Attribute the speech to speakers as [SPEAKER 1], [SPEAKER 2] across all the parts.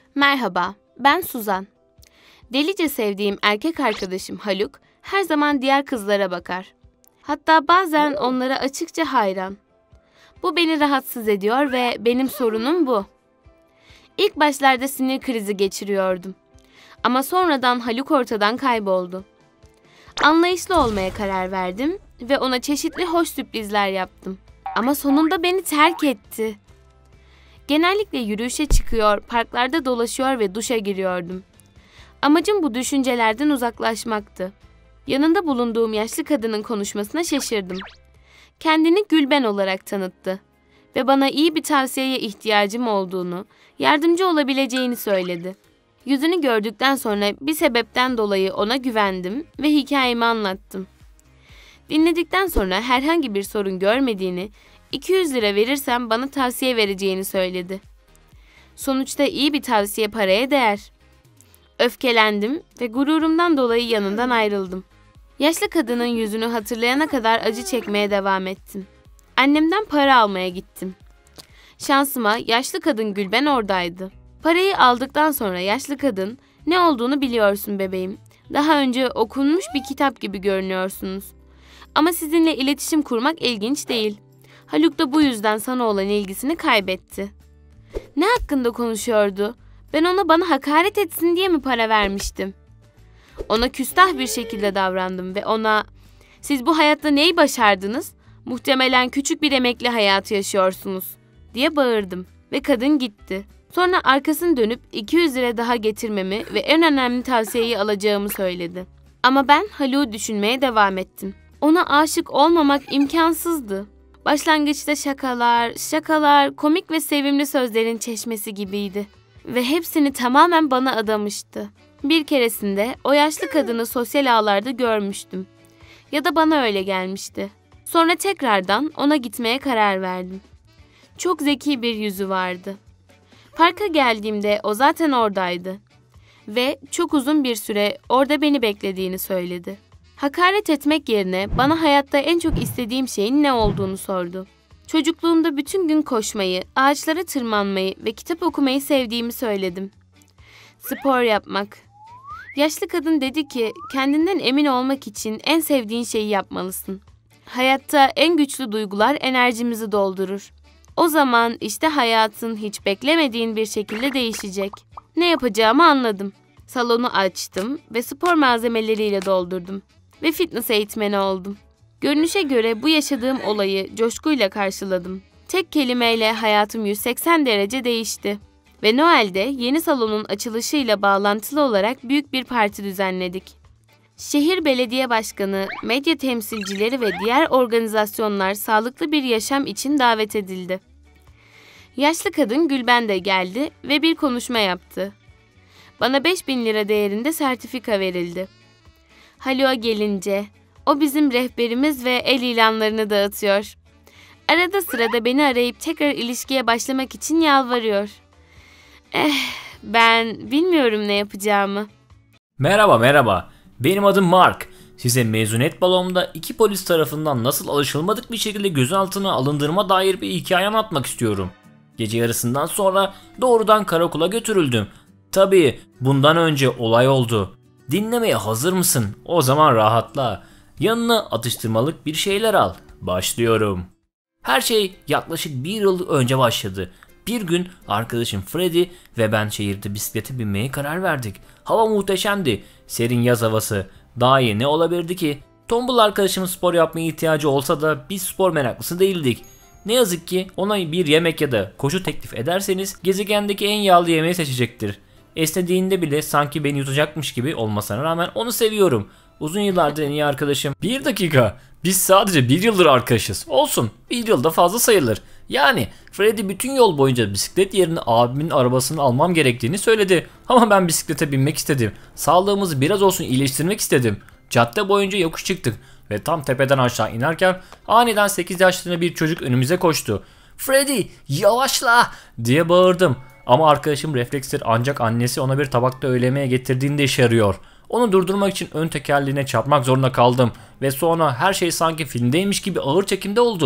[SPEAKER 1] Merhaba, ben Suzan. Delice sevdiğim erkek arkadaşım Haluk her zaman diğer kızlara bakar. Hatta bazen onlara açıkça hayran. Bu beni rahatsız ediyor ve benim sorunum bu. İlk başlarda sinir krizi geçiriyordum. Ama sonradan Haluk ortadan kayboldu. Anlayışlı olmaya karar verdim ve ona çeşitli hoş sürprizler yaptım. Ama sonunda beni terk etti. Genellikle yürüyüşe çıkıyor, parklarda dolaşıyor ve duşa giriyordum. Amacım bu düşüncelerden uzaklaşmaktı. Yanında bulunduğum yaşlı kadının konuşmasına şaşırdım. Kendini Gülben olarak tanıttı ve bana iyi bir tavsiyeye ihtiyacım olduğunu, yardımcı olabileceğini söyledi. Yüzünü gördükten sonra bir sebepten dolayı ona güvendim ve hikayemi anlattım. Dinledikten sonra herhangi bir sorun görmediğini, 200 lira verirsem bana tavsiye vereceğini söyledi. Sonuçta iyi bir tavsiye paraya değer. Öfkelendim ve gururumdan dolayı yanından ayrıldım. Yaşlı kadının yüzünü hatırlayana kadar acı çekmeye devam ettim. Annemden para almaya gittim. Şansıma yaşlı kadın Gülben oradaydı. Parayı aldıktan sonra yaşlı kadın, "Ne olduğunu biliyorsun bebeğim. Daha önce okunmuş bir kitap gibi görünüyorsunuz. Ama sizinle iletişim kurmak ilginç değil. Haluk da bu yüzden sana olan ilgisini kaybetti." Ne hakkında konuşuyordu? Ben ona bana hakaret etsin diye mi para vermiştim? Ona küstah bir şekilde davrandım ve ona, "Siz bu hayatta neyi başardınız? Muhtemelen küçük bir emekli hayatı yaşıyorsunuz," diye bağırdım ve kadın gitti. Sonra arkasını dönüp 200 lira daha getirmemi ve en önemli tavsiyeyi alacağımı söyledi. Ama ben Haluk'u düşünmeye devam ettim. Ona aşık olmamak imkansızdı. Başlangıçta şakalar, komik ve sevimli sözlerin çeşmesi gibiydi. Ve hepsini tamamen bana adamıştı. Bir keresinde o yaşlı kadını sosyal ağlarda görmüştüm. Ya da bana öyle gelmişti. Sonra tekrardan ona gitmeye karar verdim. Çok zeki bir yüzü vardı. Parka geldiğimde o zaten oradaydı. Ve çok uzun bir süre orada beni beklediğini söyledi. Hakaret etmek yerine bana hayatta en çok istediğim şeyin ne olduğunu sordu. Çocukluğumda bütün gün koşmayı, ağaçlara tırmanmayı ve kitap okumayı sevdiğimi söyledim. Spor yapmak. Yaşlı kadın dedi ki, "Kendinden emin olmak için en sevdiğin şeyi yapmalısın. Hayatta en güçlü duygular enerjimizi doldurur. O zaman işte hayatın hiç beklemediğin bir şekilde değişecek." Ne yapacağımı anladım. Salonu açtım ve spor malzemeleriyle doldurdum. Ve fitness eğitmeni oldum. Görünüşe göre bu yaşadığım olayı coşkuyla karşıladım. Tek kelimeyle hayatım 180 derece değişti. Ve Noel'de yeni salonun açılışıyla bağlantılı olarak büyük bir parti düzenledik. Şehir belediye başkanı, medya temsilcileri ve diğer organizasyonlar sağlıklı bir yaşam için davet edildi. Yaşlı kadın Gülben de geldi ve bir konuşma yaptı. Bana 5.000 lira değerinde sertifika verildi. Haluk'a gelince, o bizim rehberimiz ve el ilanlarını dağıtıyor. Arada sırada beni arayıp tekrar ilişkiye başlamak için yalvarıyor. Ben bilmiyorum ne yapacağımı.
[SPEAKER 2] Merhaba. Benim adım Mark. Size mezuniyet balonumda 2 polis tarafından nasıl alışılmadık bir şekilde gözaltına alındırma dair bir hikaye anlatmak istiyorum. Gece yarısından sonra doğrudan karakola götürüldüm. Tabii bundan önce olay oldu. Dinlemeye hazır mısın? O zaman rahatla. Yanına atıştırmalık bir şeyler al. Başlıyorum. Her şey yaklaşık 1 yıl önce başladı. Bir gün arkadaşım Freddy ve ben şehirde bisiklete binmeye karar verdik. Hava muhteşemdi. Serin yaz havası. Daha iyi ne olabilirdi ki? Tombul arkadaşımın spor yapmaya ihtiyacı olsa da biz spor meraklısı değildik. Ne yazık ki ona bir yemek ya da koşu teklif ederseniz gezegendeki en yağlı yemeği seçecektir. Esnediğinde bile sanki beni yutacakmış gibi olmasına rağmen onu seviyorum. Uzun yıllardır en iyi arkadaşım. Bir dakika. Biz sadece 1 yıldır arkadaşız. Olsun. 1 yılda fazla sayılır. Yani Freddy bütün yol boyunca bisiklet yerine abimin arabasını almam gerektiğini söyledi. Ama ben bisiklete binmek istedim. Sağlığımızı biraz olsun iyileştirmek istedim. Cadde boyunca yokuş çıktık. Ve tam tepeden aşağı inerken aniden 8 yaşlarında bir çocuk önümüze koştu. "Freddy, yavaşla!" diye bağırdım. Ama arkadaşım refleksleri ancak annesi ona bir tabakta öğle yemeği getirdiğinde işe yarıyor. Onu durdurmak için ön tekerleğine çarpmak zorunda kaldım. Ve sonra her şey sanki filmdeymiş gibi ağır çekimde oldu.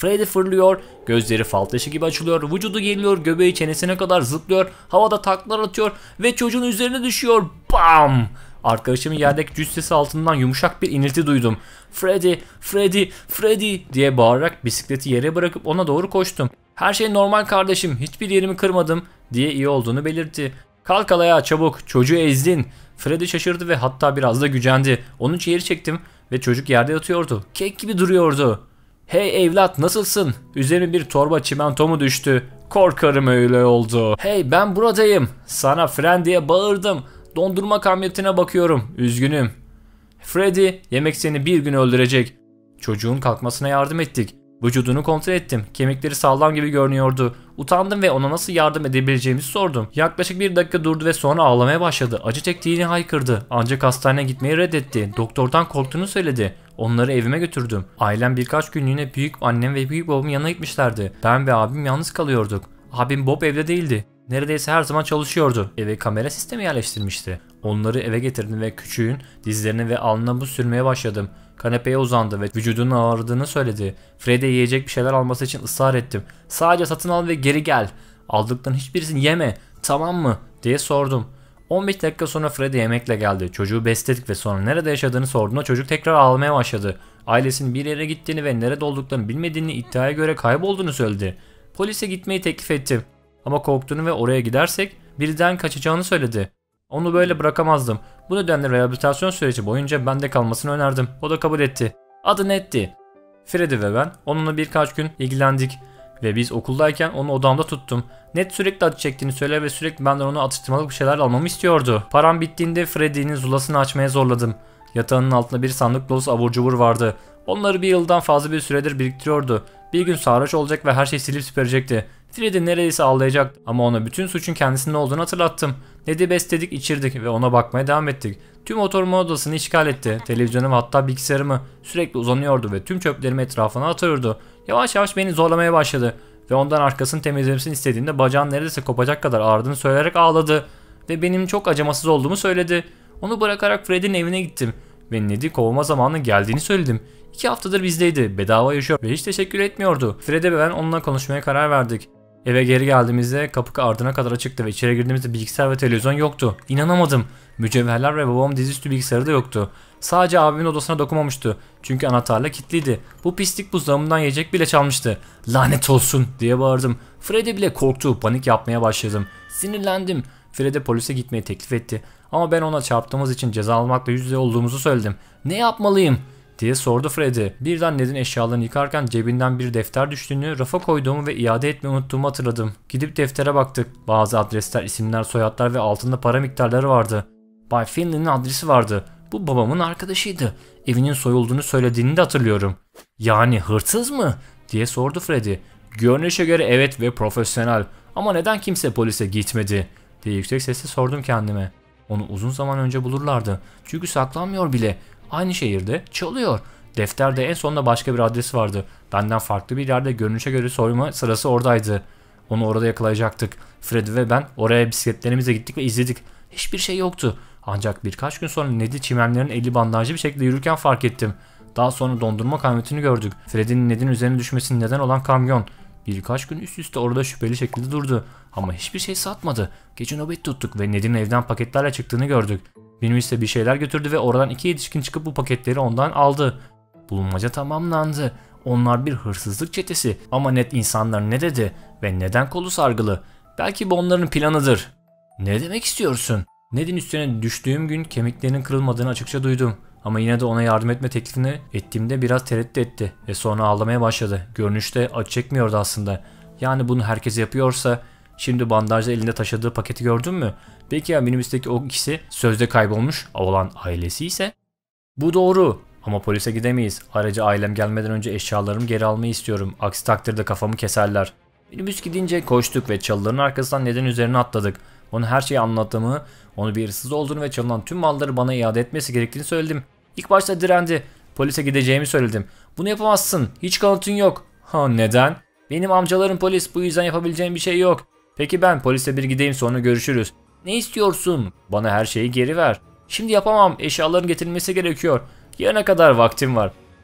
[SPEAKER 2] Freddy fırlıyor, gözleri fal taşı gibi açılıyor, vücudu geliyor, göbeği çenesine kadar zıplıyor, havada taklalar atıyor ve çocuğun üzerine düşüyor. Bam! Arkadaşımın yerdeki cüssesi altından yumuşak bir inilti duydum. Freddy, Freddy, Freddy diye bağırarak bisikleti yere bırakıp ona doğru koştum. Her şey normal kardeşim, hiçbir yerimi kırmadım diye iyi olduğunu belirtti. Kalk ayağa çabuk, çocuğu ezdin. Freddy şaşırdı ve hatta biraz da gücendi. Onu içeri çektim ve çocuk yerde yatıyordu. Kek gibi duruyordu. Hey evlat nasılsın? Üzerime bir torba çimento mu düştü? Korkarım öyle oldu. Hey ben buradayım. Sana fren diye bağırdım. Dondurma kamyonetine bakıyorum. Üzgünüm. Freddy yemek seni bir gün öldürecek. Çocuğun kalkmasına yardım ettik. Vücudunu kontrol ettim. Kemikleri sağlam gibi görünüyordu. Utandım ve ona nasıl yardım edebileceğimizi sordum. Yaklaşık bir dakika durdu ve sonra ağlamaya başladı. Acı çektiğini haykırdı. Ancak hastaneye gitmeyi reddetti. Doktordan korktuğunu söyledi. Onları evime götürdüm. Ailem birkaç günlüğüne büyük annem ve büyük babamın yanına gitmişlerdi. Ben ve abim yalnız kalıyorduk. Abim Bob evde değildi. Neredeyse her zaman çalışıyordu. Eve kamera sistemi yerleştirmişti. Onları eve getirdim ve küçüğün dizlerine ve alnına buz sürmeye başladım. Kanepeye uzandı ve vücudunun ağrıdığını söyledi. Fred'e yiyecek bir şeyler alması için ısrar ettim. Sadece satın al ve geri gel. Aldıkların hiçbirisini yeme, tamam mı? Diye sordum. 15 dakika sonra Freddy yemekle geldi. Çocuğu besledik ve sonra nerede yaşadığını sorduğunda çocuk tekrar ağlamaya başladı. Ailesinin bir yere gittiğini ve nerede olduklarını bilmediğini, iddiaya göre kaybolduğunu söyledi. Polise gitmeyi teklif ettim. Ama korktuğunu ve oraya gidersek birden kaçacağını söyledi. Onu böyle bırakamazdım. Bu nedenle rehabilitasyon süreci boyunca bende kalmasını önerdim. O da kabul etti. Adı Ned'ti. Freddy ve ben onunla birkaç gün ilgilendik. Ve biz okuldayken onu odamda tuttum. Ned sürekli acı çektiğini söyler ve sürekli benden ona atıştırmalık bir şeyler almamı istiyordu. Param bittiğinde Freddy'nin zulasını açmaya zorladım. Yatağının altında bir sandık dolusu abur cubur vardı. Onları bir yıldan fazla bir süredir biriktiriyordu. Bir gün sarhoş olacak ve her şeyi silip süpürecekti. Freddy neredeyse ağlayacaktı ama ona bütün suçun kendisinin olduğunu hatırlattım. Ned'i besledik, içirdik ve ona bakmaya devam ettik. Tüm oturma odasını işgal etti. Televizyonumu hatta bilgisayarımı sürekli uzanıyordu ve tüm çöplerimi etrafına atıyordu. Yavaş yavaş beni zorlamaya başladı ve ondan arkasını temizlemesini istediğimde bacağın neredeyse kopacak kadar ağrıdığını söyleyerek ağladı ve benim çok acımasız olduğumu söyledi. Onu bırakarak Freddy'nin evine gittim ve Ned'i kovma zamanı geldiğini söyledim. 2 haftadır bizdeydi, bedava yaşıyor ve hiç teşekkür etmiyordu. Freddy ve ben onunla konuşmaya karar verdik. Eve geri geldiğimizde kapı ardına kadar açıktı ve içeri girdiğimizde bilgisayar ve televizyon yoktu. İnanamadım. Mücevherler ve babamın dizüstü bilgisayarı da yoktu. Sadece abimin odasına dokunmamıştı. Çünkü anahtarla kilitliydi. Bu pislik buzdolabından yiyecek bile çalmıştı. Lanet olsun diye bağırdım. Freddy bile korktu. Panik yapmaya başladım. Sinirlendim. Freddy polise gitmeyi teklif etti. Ama ben ona çarptığımız için ceza almakla yüz yüze olduğumuzu söyledim. Ne yapmalıyım diye sordu Freddy. Birden Ned'in eşyalarını yıkarken cebinden bir defter düştüğünü, rafa koyduğumu ve iade etmeyi unuttuğumu hatırladım. Gidip deftere baktık. Bazı adresler, isimler, soyadlar ve altında para miktarları vardı. Bay Finley'nin adresi vardı. Bu babamın arkadaşıydı. Evinin soyulduğunu söylediğini de hatırlıyorum. Yani hırsız mı? Diye sordu Freddy. Görünüşe göre evet ve profesyonel. Ama neden kimse polise gitmedi? Diye yüksek sesle sordum kendime. Onu uzun zaman önce bulurlardı. Çünkü saklanmıyor bile. Aynı şehirde çalıyor. Defterde en sonunda başka bir adresi vardı. Benden farklı bir yerde, görünüşe göre soyma sırası oradaydı. Onu orada yakalayacaktık. Freddy ve ben oraya bisikletlerimizle gittik ve izledik. Hiçbir şey yoktu. Ancak birkaç gün sonra Ned'i çimenlerin eli bandajlı bir şekilde yürürken fark ettim. Daha sonra dondurma kamyonetini gördük. Freddy'nin Ned'in üzerine düşmesine neden olan kamyon. Birkaç gün üst üste orada şüpheli şekilde durdu. Ama hiçbir şey satmadı. Gece nöbet tuttuk ve Ned'in evden paketlerle çıktığını gördük. Minibüste bir şeyler götürdü ve oradan 2 yetişkin çıkıp bu paketleri ondan aldı. Bulmaca tamamlandı. Onlar bir hırsızlık çetesi. Ama Ned insanlar ne dedi ve neden kolu sargılı? Belki bu onların planıdır. Ne demek istiyorsun? Ned'in üstüne düştüğüm gün kemiklerinin kırılmadığını açıkça duydum. Ama yine de ona yardım etme teklifini ettiğimde biraz tereddüt etti ve sonra ağlamaya başladı. Görünüşte acı çekmiyordu aslında. Yani bunu herkes yapıyorsa şimdi bandajla elinde taşıdığı paketi gördün mü? Belki ya minibüsteki o ikisi sözde kaybolmuş olan ailesi ise? Bu doğru ama polise gidemeyiz. Ayrıca ailem gelmeden önce eşyalarımı geri almayı istiyorum. Aksi takdirde kafamı keserler. Minibüs gidince koştuk ve çalıların arkasından Ned'in üzerine atladık. Ona her şeyi anlattığımı, onu bir hırsız olduğunu ve çalınan tüm malları bana iade etmesi gerektiğini söyledim. İlk başta direndi. Polise gideceğimi söyledim. Bunu yapamazsın. Hiç kanıtın yok. Ha neden? Benim amcalarım polis. Bu yüzden yapabileceğim bir şey yok. Peki ben polise bir gideyim sonra görüşürüz. Ne istiyorsun? Bana her şeyi geri ver. Şimdi yapamam. Eşyaların getirilmesi gerekiyor. Yarına kadar vaktim var.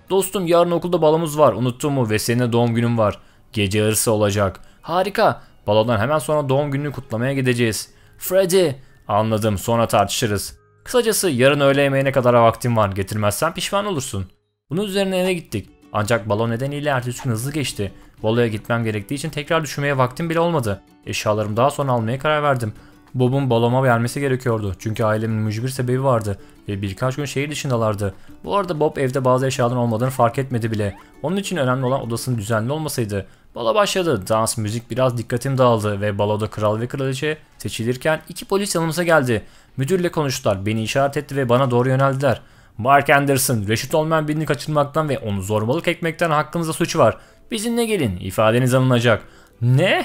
[SPEAKER 2] Dostum yarın okulda balomuz var, unuttun mu, ve senin de doğum günün var. Gece yarısı olacak. Harika. Balodan hemen sonra doğum gününü kutlamaya gideceğiz. Freddy. Anladım, sonra tartışırız. Kısacası yarın öğle yemeğine kadar vaktim var. Getirmezsen pişman olursun. Bunun üzerine eve gittik. Ancak balo nedeniyle ertesi gün hızlı geçti. Baloya gitmem gerektiği için tekrar düşünmeye vaktim bile olmadı. Eşyalarımı daha sonra almaya karar verdim. Bob'un baloma vermesi gerekiyordu. Çünkü ailemin mücbir sebebi vardı. Ve birkaç gün şehir dışındalardı. Bu arada Bob evde bazı eşyaların olmadığını fark etmedi bile. Onun için önemli olan odasının düzenli olmasıydı. Balo başladı. Dans, müzik, biraz dikkatim dağıldı ve baloda kral ve kraliçe seçilirken 2 polis yanımıza geldi. Müdürle konuştular. Beni işaret etti ve bana doğru yöneldiler. Mark Anderson, reşit olmayan birini kaçırmaktan ve onu zorbalık etmekten hakkınızda suç var. Bizimle gelin, ifadeniz alınacak. Ne?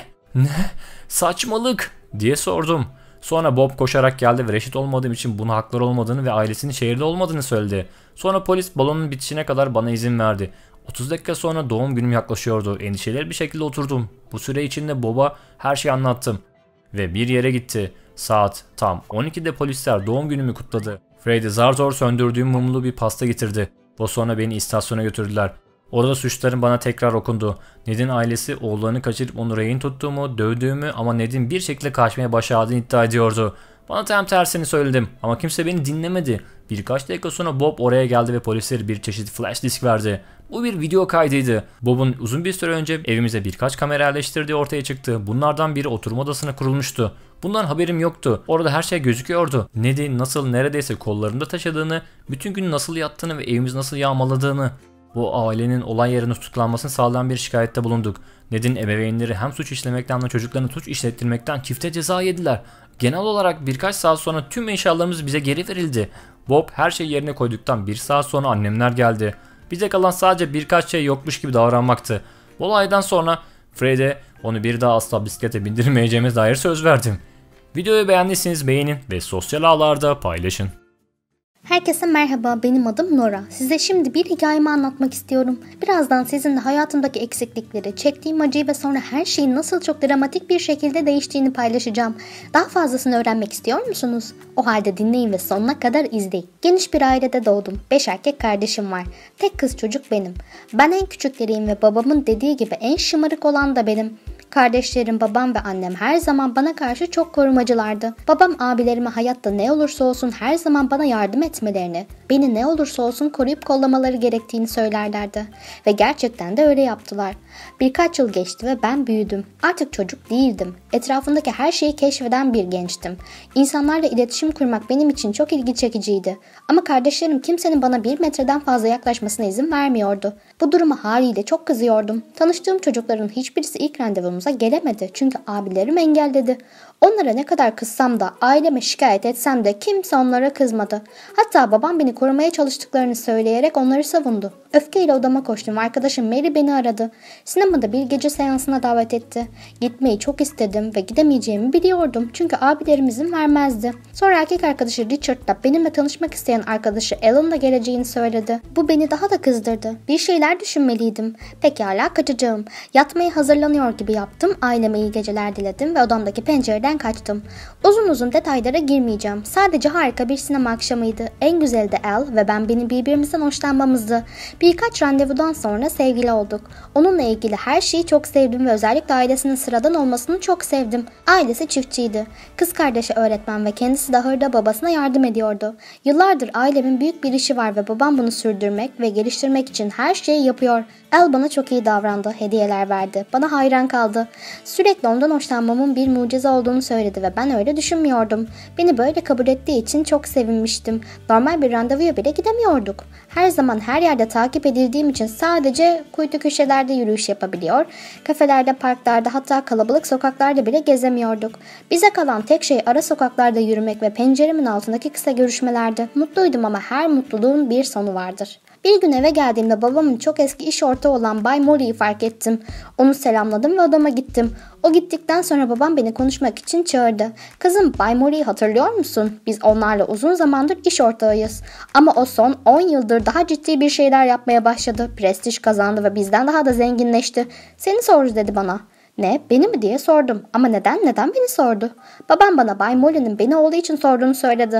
[SPEAKER 2] Saçmalık diye sordum. Sonra Bob koşarak geldi ve reşit olmadığım için buna hakları olmadığını ve ailesinin şehirde olmadığını söyledi. Sonra polis balonun bitişine kadar bana izin verdi. 30 dakika sonra doğum günüm yaklaşıyordu. Endişeli bir şekilde oturdum. Bu süre içinde Bob'a her şeyi anlattım. Ve bir yere gitti. Saat tam 12'de polisler doğum günümü kutladı. Freddy zar zor söndürdüğüm mumlu bir pasta getirdi. O sonra beni istasyona götürdüler. Orada suçların bana tekrar okundu. Ned'in ailesi oğullarını kaçırıp onu rehin tuttuğumu, dövdüğümü ama Ned'in bir şekilde kaçmaya başardığını iddia ediyordu. Bana tam tersini söyledim ama kimse beni dinlemedi. Birkaç dakika sonra Bob oraya geldi ve polislere bir çeşit flash disk verdi. Bu bir video kaydıydı. Bob'un uzun bir süre önce evimize birkaç kamera yerleştirdiği ortaya çıktı. Bunlardan biri oturma odasına kurulmuştu. Bundan haberim yoktu. Orada her şey gözüküyordu. Ned'i nasıl neredeyse kollarında taşıdığını, bütün gün nasıl yattığını ve evimizi nasıl yağmaladığını. Bu ailenin olay yerine tutuklanmasını sağlayan bir şikayette bulunduk. Ned'in ebeveynleri hem suç işlemekten hem de çocuklarını suç işlettirmekten çifte ceza yediler. Genel olarak birkaç saat sonra tüm eşyalarımız bize geri verildi. Bob her şeyi yerine koyduktan bir saat sonra annemler geldi. Bize kalan sadece birkaç şey yokmuş gibi davranmaktı. Bu olaydan sonra Fred'e onu bir daha asla bisiklete bindirmeyeceğime dair söz verdim. Videoyu beğendiyseniz beğenin ve sosyal ağlarda paylaşın.
[SPEAKER 3] Herkese merhaba, benim adım Nora. Size şimdi bir hikayemi anlatmak istiyorum. Birazdan sizinle hayatımdaki eksiklikleri, çektiğim acıyı ve sonra her şeyin nasıl çok dramatik bir şekilde değiştiğini paylaşacağım. Daha fazlasını öğrenmek istiyor musunuz? O halde dinleyin ve sonuna kadar izleyin. Geniş bir ailede doğdum. 5 erkek kardeşim var. Tek kız çocuk benim. Ben en küçükleriyim ve babamın dediği gibi en şımarık olan da benim. Kardeşlerim, babam ve annem her zaman bana karşı çok korumacılardı. Babam abilerime hayatta ne olursa olsun her zaman bana yardım etmelerini, beni ne olursa olsun koruyup kollamaları gerektiğini söylerlerdi. Ve gerçekten de öyle yaptılar. Birkaç yıl geçti ve ben büyüdüm. Artık çocuk değildim. Etrafındaki her şeyi keşfeden bir gençtim. İnsanlarla iletişim kurmak benim için çok ilgi çekiciydi. Ama kardeşlerim kimsenin bana 1 metreden fazla yaklaşmasına izin vermiyordu. Bu duruma haliyle çok kızıyordum. Tanıştığım çocukların hiçbirisi ilk randevumuza gelemedi. Çünkü abilerim engelledi. Onlara ne kadar kızsam da, aileme şikayet etsem de kimse onlara kızmadı. Hatta babam beni korumaya çalıştıklarını söyleyerek onları savundu. Öfkeyle odama koştum. Arkadaşım Mary beni aradı. Sinemada bir gece seansına davet etti. Gitmeyi çok istedim ve gidemeyeceğimi biliyordum. Çünkü abilerim izin vermezdi. Sonra erkek arkadaşı Richard da benimle tanışmak isteyen arkadaşı Alan'la geleceğini söyledi. Bu beni daha da kızdırdı. Bir şeyler düşünmeliydim. Pekala kaçacağım. Yatmaya hazırlanıyor gibi yaptım. Aileme iyi geceler diledim ve odamdaki pencereden kaçtım. Uzun uzun detaylara girmeyeceğim. Sadece harika bir sinema akşamıydı. En güzeli de Al ve ben benim birbirimizden hoşlanmamızdı. Birkaç randevudan sonra sevgili olduk. Onunla ilgili her şeyi çok sevdim ve özellikle ailesinin sıradan olmasını çok sevdim. Ailesi çiftçiydi. Kız kardeşi öğretmen ve kendisi de ahırda babasına yardım ediyordu. Yıllardır ailemin büyük bir işi var ve babam bunu sürdürmek ve geliştirmek için her şeyi yapıyor. Al bana çok iyi davrandı, hediyeler verdi. Bana hayran kaldı. Sürekli ondan hoşlanmamın bir mucize olduğunu söyledi ve ben öyle düşünmüyordum. Beni böyle kabul ettiği için çok sevinmiştim. Normal bir randevuya bile gidemiyorduk. Her zaman her yerde takip edildiğim için sadece kuytu köşelerde yürüyüş yapabiliyor, kafelerde, parklarda, hatta kalabalık sokaklarda bile gezemiyorduk. Bize kalan tek şey ara sokaklarda yürümek ve penceremin altındaki kısa görüşmelerdi. Mutluydum ama her mutluluğun bir sonu vardır. Bir gün eve geldiğimde babamın çok eski iş ortağı olan Bay Molly'yi fark ettim. Onu selamladım ve odama gittim. O gittikten sonra babam beni konuşmak için çağırdı. "Kızım, Bay Molly'yi hatırlıyor musun? Biz onlarla uzun zamandır iş ortağıyız. Ama o son 10 yıldır daha ciddi bir şeyler yapmaya başladı. Prestij kazandı ve bizden daha da zenginleşti. Seni sordu" dedi bana. "Ne, beni mi?" diye sordum. "Ama neden beni sordu?" Babam bana Bay Molly'nin beni oğlu için sorduğunu söyledi.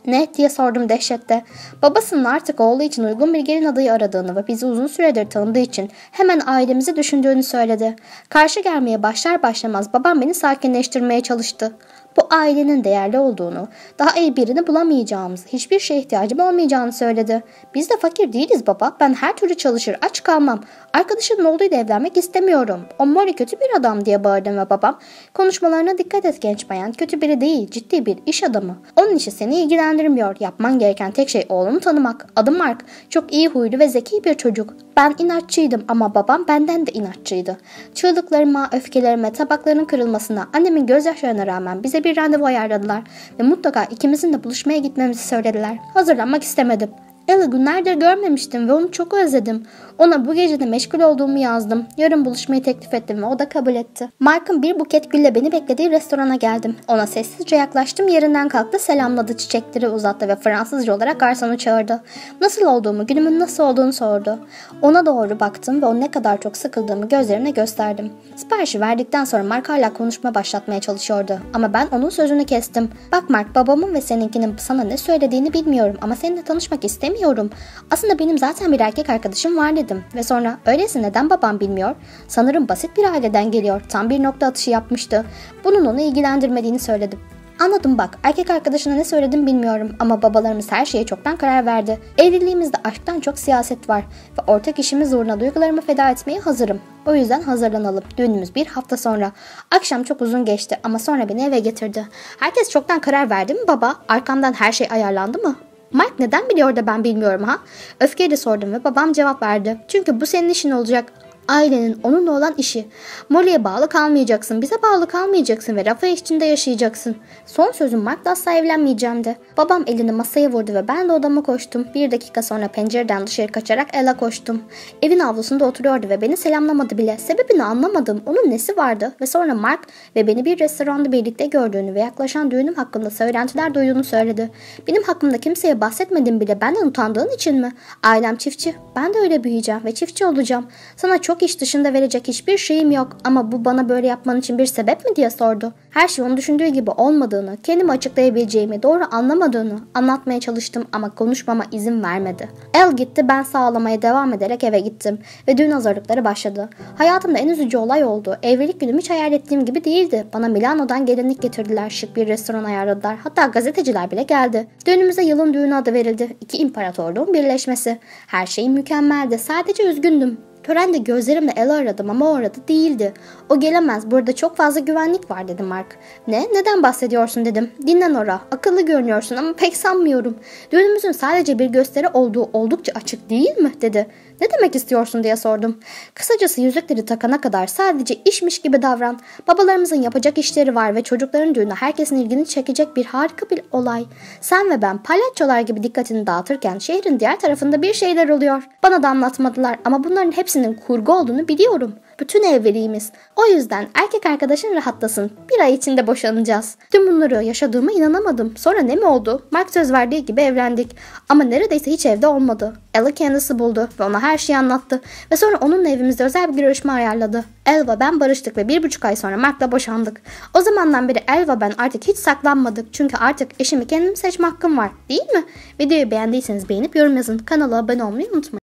[SPEAKER 3] Ne diye sordum dehşette. Babasının artık oğlu için uygun bir gelin adayı aradığını ve bizi uzun süredir tanıdığı için hemen ailemizi düşündüğünü söyledi. Karşı gelmeye başlar başlamaz babam beni sakinleştirmeye çalıştı. Bu ailenin değerli olduğunu, daha iyi birini bulamayacağımızı, hiçbir şeye ihtiyacım olmayacağını söyledi. Biz de fakir değiliz baba. Ben her türlü çalışır, aç kalmam. Arkadaşımın oğluyla evlenmek istemiyorum. O Molly kötü bir adam diye bağırdım ve babam, konuşmalarına dikkat et genç bayan. Kötü biri değil, ciddi bir iş adamı. Onun işi seni ilgilendirmiyor. Yapman gereken tek şey oğlunu tanımak. Adı Mark. Çok iyi huylu ve zeki bir çocuk. Ben inatçıydım ama babam benden de inatçıydı. Çığlıklarıma, öfkelerime, tabakların kırılmasına, annemin gözyaşlarına rağmen bize bir randevu ayarladılar ve mutlaka ikimizin de buluşmaya gitmemizi söylediler. Hazırlanmak istemedim. El'i günlerdir görmemiştim ve onu çok özledim. Ona bu gece de meşgul olduğumu yazdım. Yarın buluşmayı teklif ettim ve o da kabul etti. Mark'ın bir buket gülle beni beklediği restorana geldim. Ona sessizce yaklaştım, yerinden kalktı, selamladı, çiçekleri uzattı ve Fransızca olarak garsonu çağırdı. Nasıl olduğumu, günümün nasıl olduğunu sordu. Ona doğru baktım ve o ne kadar çok sıkıldığımı gözlerine gösterdim. Siparişi verdikten sonra Mark hala konuşma başlatmaya çalışıyordu. Ama ben onun sözünü kestim. Bak Mark, babamın ve seninkinin sana ne söylediğini bilmiyorum ama seninle tanışmak istemiyorum. Aslında benim zaten bir erkek arkadaşım var dedim. Ve sonra öyleyse neden babam bilmiyor? Sanırım basit bir aileden geliyor. Tam bir nokta atışı yapmıştı. Bunun onu ilgilendirmediğini söyledim. Anladım bak, erkek arkadaşına ne söyledim bilmiyorum ama babalarımız her şeye çoktan karar verdi. Evliliğimizde aşktan çok siyaset var ve ortak işimiz uğruna duygularımı feda etmeye hazırım. O yüzden hazırlanalım. Düğünümüz bir hafta sonra. Akşam çok uzun geçti ama sonra beni eve getirdi. Herkes çoktan karar verdi mi baba? Arkamdan her şey ayarlandı mı? Mark neden biliyor da ben bilmiyorum ha? Öfkeyle sordum ve babam cevap verdi. Çünkü bu senin işin olacak. Ailenin onunla olan işi. Molly'e bağlı kalmayacaksın, bize bağlı kalmayacaksın ve Rafa içinde yaşayacaksın. Son sözüm Mark'la asla evlenmeyeceğimdi. Babam elini masaya vurdu ve ben de odama koştum. Bir dakika sonra pencereden dışarı kaçarak El'a koştum. Evin avlusunda oturuyordu ve beni selamlamadı bile. Sebebini anlamadım. Onun nesi vardı? Ve sonra Mark ve beni bir restoranda birlikte gördüğünü ve yaklaşan düğünüm hakkında söylentiler duyduğunu söyledi. Benim hakkımda kimseye bahsetmedim bile, benden utandığın için mi? Ailem çiftçi. Ben de öyle büyüyeceğim ve çiftçi olacağım. Sana çok iş dışında verecek hiçbir şeyim yok ama bu bana böyle yapman için bir sebep mi diye sordu. Her şey onun düşündüğü gibi olmadığını, kendimi açıklayabileceğimi, doğru anlamadığını anlatmaya çalıştım ama konuşmama izin vermedi. El gitti, ben sağlamaya devam ederek eve gittim ve düğün hazırlıkları başladı. Hayatımda en üzücü olay oldu. Evlilik günüm hiç hayal ettiğim gibi değildi. Bana Milano'dan gelinlik getirdiler, şık bir restoran ayarladılar. Hatta gazeteciler bile geldi. Düğünümüze yılın düğünü adı verildi. İki imparatorluğun birleşmesi. Her şey mükemmeldi. Sadece üzgündüm. Törende gözlerimle El'i aradım ama o orada değildi. O gelemez, burada çok fazla güvenlik var dedi Mark. Ne? Neden bahsediyorsun dedim. Dinle Nora, akıllı görünüyorsun ama pek sanmıyorum. Düğünümüzün sadece bir gösteri olduğu oldukça açık değil mi dedi. Ne demek istiyorsun diye sordum. Kısacası yüzükleri takana kadar sadece işmiş gibi davran. Babalarımızın yapacak işleri var ve çocukların düğünü herkesin ilgini çekecek bir harika bir olay. Sen ve ben palyaçolar gibi dikkatini dağıtırken şehrin diğer tarafında bir şeyler oluyor. Bana da anlatmadılar ama bunların hepsinin kurgu olduğunu biliyorum. Bütün evliliğimiz. O yüzden erkek arkadaşın rahatlasın. Bir ay içinde boşanacağız. Tüm bunları yaşadığıma inanamadım. Sonra ne mi oldu? Mark söz verdiği gibi evlendik. Ama neredeyse hiç evde olmadı. El'i kendisi buldu ve ona her şeyi anlattı. Ve sonra onunla evimizde özel bir görüşme ayarladı. El ve ben barıştık ve 1,5 ay sonra Mark'la boşandık. O zamandan beri El ve ben artık hiç saklanmadık. Çünkü artık eşimi kendim seçme hakkım var. Değil mi? Videoyu beğendiyseniz beğenip yorum yazın. Kanala abone olmayı unutmayın.